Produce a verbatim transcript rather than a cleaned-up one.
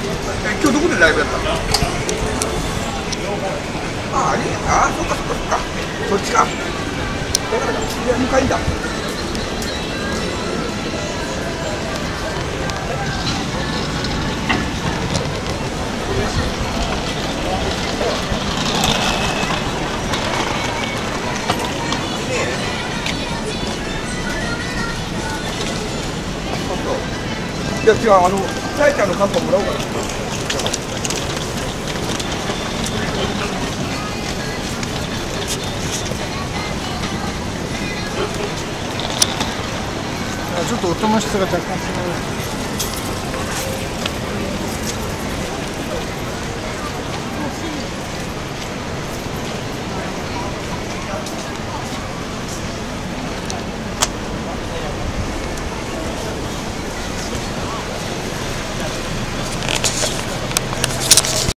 え、今日どこでライブやったの？ああ、あれ、ああ、そっかそっかそっか。そっちか。だからか、いや、向かいだ。いや違う、あの、さやちゃんの乾パンもらおうかな。 ちょっと音の質が若干違う。